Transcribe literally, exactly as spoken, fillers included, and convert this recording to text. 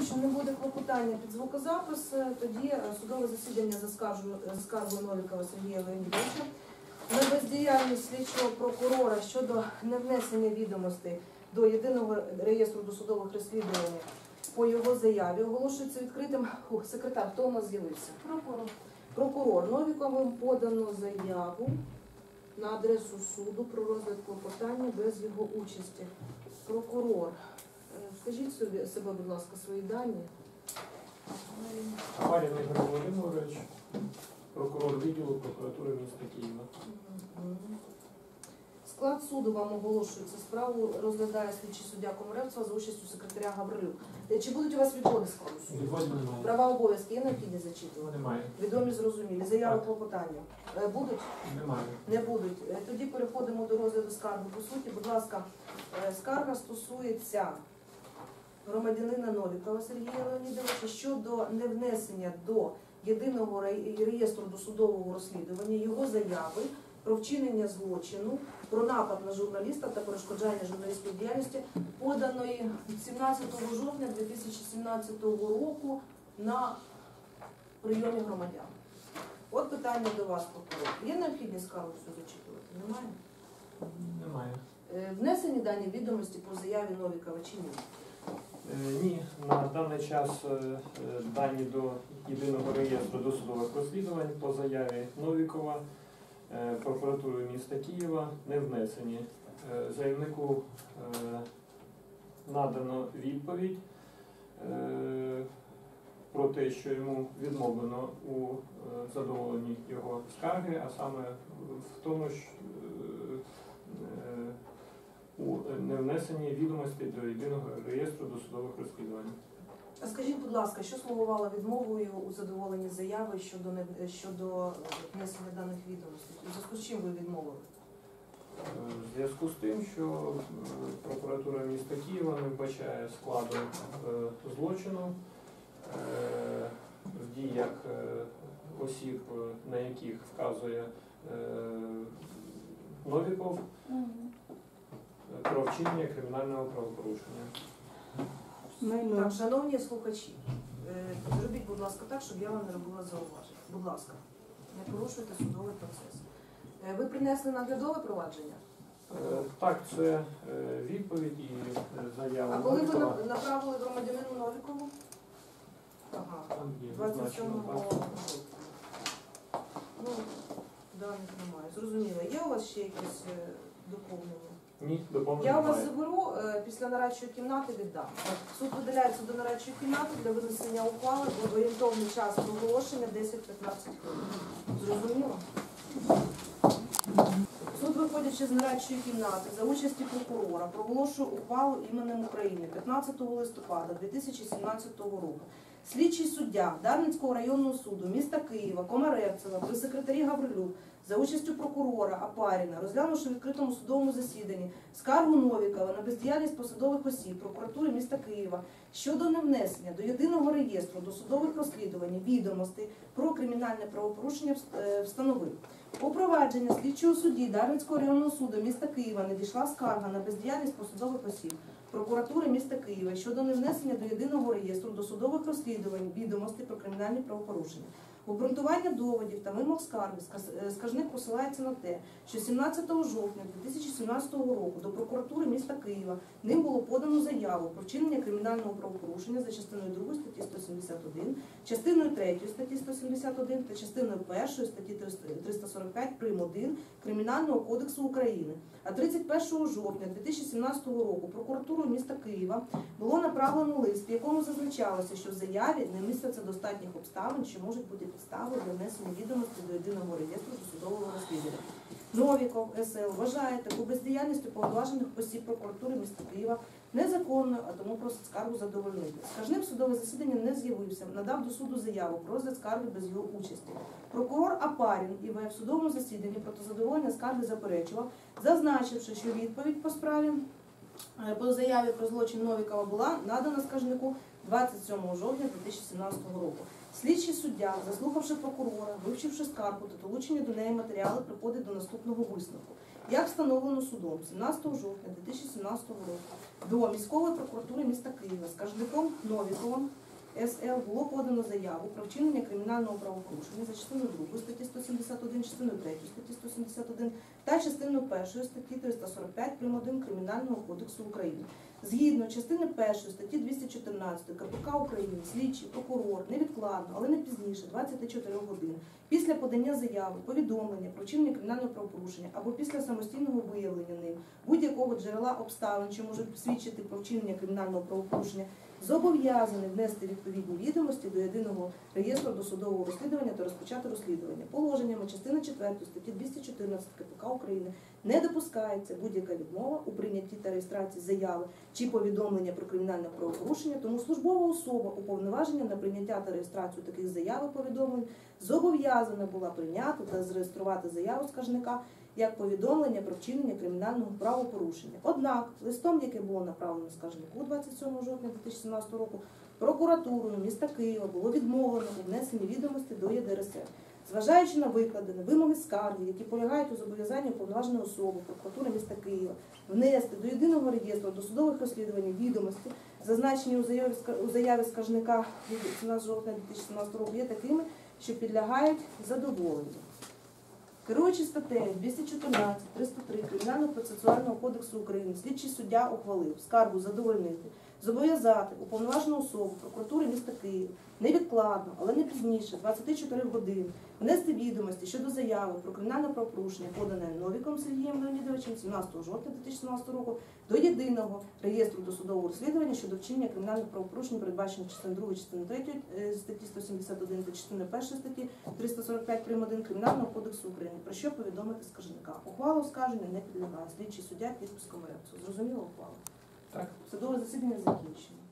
якщо не буде клопотання під звукозапис, тоді судове засідання за скаргою Новікова Сергія Леонідовича на бездіяльність слідчого прокурора щодо невнесення відомостей до єдиного реєстру досудових розслідувань по його заяві оголошується відкритим. Ух, секретар, хто у нас з'явився? Прокурор. Прокурор. Новіковим подано заяву на адресу суду про розгляд клопотання без його участі. Прокурор. Скажіть собі, себе, будь ласка, свої дані. Апарін Ігор Володимирович, прокурор відділу прокуратури міста Києва. Склад суду вам оголошується. Справу розглядає слідчий суддя Комаревцева за участю секретаря Гаврилюк. Чи будуть у вас відводи складу суду? Відводів немає. Права обов'язки є необхідні зачитувати? Немає. Відомі, зрозумілі. Заяви клопотання будуть? Немає. Не будуть. Тоді переходимо до розгляду скарги. По суті, будь ласка, скарга стосується громадянина Новікова Сергія Леонідовича щодо невнесення до єдиного реєстру досудового розслідування його заяви про вчинення злочину, про напад на журналіста та перешкоджання журналістської діяльності, поданої сімнадцятого жовтня дві тисячі сімнадцятого року на прийомі громадян. От питання до вас, прокурор. Є необхідність скаргу всю зачитувати? Немає? Немає. Внесені дані відомості по заяві Новікова чи ні? Ні, на даний час дані до єдиного реєстру досудових розслідувань по заяві Новікова прокуратурою міста Києва не внесені. Заявнику надано відповідь про те, що йому відмовлено у задоволенні його скарги, а саме в тому, що у невнесенні відомостей до єдиного реєстру досудових розслідувань. А скажіть, будь ласка, що слугувало відмовою у задоволенні заяви щодо, не, щодо внесення даних відомостей? У зв'язку з чим ви відмовили? В зв'язку з тим, що прокуратура міста Києва не вбачає складу злочину в діях осіб, на яких вказує Новіков, про вчинення кримінального правопорушення. Так, шановні слухачі, зробіть, будь ласка, так, щоб я вам не робила зауваження. Будь ласка, не порушуйте судовий процес. Ви принесли наглядове провадження? Так, це відповідь і заява. А коли ви направили громадянину Новікову? Ага, двадцять сьомого жовтня. Ну, даних немає. Зрозуміло. Є у вас ще якісь доповнення? Ні, доповнення Я у немає. вас заберу, після нарадчої кімнати віддам. Суд видаляється до нарадчої кімнати для винесення ухвали, орієнтовний час оголошення десять-п'ятнадцять хвилин. Зрозуміло? Суд, виходячи з нарадчої кімнати за участі прокурора, проголошує ухвалу іменем України п'ятнадцятого листопада дві тисячі сімнадцятого року. Слідчий суддя Дарницького районного суду міста Києва Комаревцева при секретарі Гаврилюк за участю прокурора Апаріна, розглянувши в відкритому судовому засіданні скаргу Новікова на бездіяльність посадових осіб прокуратури міста Києва щодо невнесення до єдиного реєстру досудових розслідувань відомостей про кримінальне правопорушення встановив. У провадження слідчого судді Дарницького районного суду міста Києва надійшла скарга на бездіяльність посадових осіб прокуратури міста Києва щодо невнесення до єдиного реєстру досудових розслідувань відомостей про кримінальні правопорушення. Обґрунтування доводів та вимог скарги скаржник посилається на те, що сімнадцятого жовтня дві тисячі сімнадцятого року до прокуратури міста Києва ним було подано заяву про вчинення кримінального правопорушення за частиною другої статті сто сімдесят один, частиною третьої статті сто сімдесят один та частиною першої статті триста сорок п'ять прим. один Кримінального кодексу України. А тридцять першого жовтня дві тисячі сімнадцятого року прокуратурою міста Києва було направлено лист, в якому зазначалося, що в заяві не містяться достатніх обставин, що можуть бути підстави для внесення відомостей до єдиного реєстру досудового розслідування. Новіков С Л вважає таку бездіяльність уповноважених осіб прокуратури міста Києва незаконною, а тому просить скаргу задовольнити. Скаржник в судове засідання не з'явився, надав до суду заяву про розгляд скарги без його участі. Прокурор Апарін І В в судовому засіданні проти задоволення скарги заперечував, зазначивши, що відповідь по справі по заяві про злочин Новікова була надана скаржнику двадцять сьомого жовтня дві тисячі сімнадцятого року. Слідчий суддя, заслухавши прокурора, вивчивши скаргу та долучені до неї матеріали, приходить до наступного висновку. як встановлено судом сімнадцятого жовтня дві тисячі сімнадцятого року до міської прокуратури міста Києва скаржником Новіковим С Л було подано заяву про вчинення кримінального правопорушення за частиною другої статті сто сімдесят один, частиною третьою статті сто сімдесят один та частиною першої статті триста сорок п'ять прим. один Кримінального кодексу України. Згідно частини першої статті двісті чотирнадцять К П К України, слідчий, прокурор невідкладно, але не пізніше двадцяти чотирьох годин після подання заяви, повідомлення про вчинення кримінального правопорушення або після самостійного виявлення ним будь-якого джерела обставин, що можуть свідчити про вчинення кримінального правопорушення, зобов'язаний внести відповідні відомості до єдиного реєстру досудового розслідування та розпочати розслідування. Положеннями частини четвертої статті двісті чотирнадцять К П К України не допускається будь-яка відмова у прийнятті та реєстрації заяви чи повідомлення про кримінальне правопорушення, тому службова особа, уповноважена на прийняття та реєстрацію таких заяв і повідомлень, зобов'язана була прийняти та зареєструвати заяву скаржника як повідомлення про вчинення кримінального правопорушення. Однак, листом, яке було направлено скаржнику двадцять сьомого жовтня дві тисячі сімнадцятого року, прокуратурою міста Києва було відмовлено у внесенні відомостей до Є Д Р С. Зважаючи на викладені вимоги скарги, які полягають у зобов'язанні уповноваженої особи прокуратури міста Києва внести до єдиного реєстру досудових розслідувань відомості, зазначені у заяві, у заяві скаржника від сімнадцятого жовтня дві тисячі сімнадцятого року, є такими, що підлягають задоволенню. Керуючись статтею двісті чотирнадцять триста три Кримінального процесуального кодексу України, слідчий суддя ухвалив скаргу задовольнити, зобов'язати уповноважену особу прокуратури міста Києва невідкладно, але не пізніше двадцяти чотирьох годин внести відомості щодо заяви про кримінальне правопорушення, подане Новіком Сергієм Леонідовичем сімнадцятого жовтня дві тисячі сімнадцятого року до єдиного реєстру досудового розслідування щодо вчинення кримінальних правопорушень, передбачених частиною другої, частиною третьої статті сто сімдесят один та частиною першої статті триста сорок п'ять прим. один Кримінального кодексу України, про що повідомити скаржника. Ухвала оскарження не підлягає. Слідчий суддя підпис комерцію. Зрозуміло ухвалу? Так. Судове засідання закінчено.